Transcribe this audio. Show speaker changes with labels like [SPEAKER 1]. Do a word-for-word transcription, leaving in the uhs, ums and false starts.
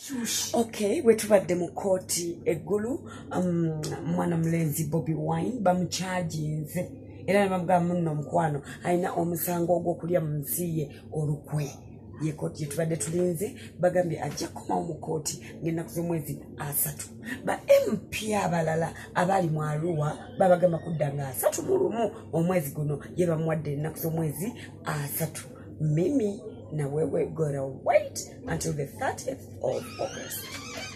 [SPEAKER 1] Okay, wetubadde mu kooti eggulu um, mwana mulenzi Bobi Wine bamucharginze era ne bamugamba munno mukwano alina omusango ogw'okulya mu nsi ye olukwe. Ye kooti yetubadde tulinze bagambye ajja kukomawo mu kooti ng'ennaku z'omwezi asatu. Ba M P abalala abali mu Arua babagamba kudda nga asatu mu lumu omwezi guno ye bamuwadde ennaku z'omwezi asatu. Mimi na wewe gotta wait until the thirtieth of August.